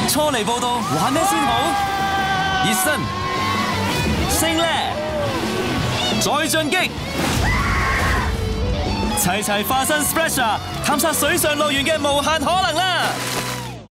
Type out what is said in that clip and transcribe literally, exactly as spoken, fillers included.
初嚟報道，玩咩先好？熱身、升呢，再進擊，齊齊化身 Splasher，探索水上樂園嘅無限可能啦！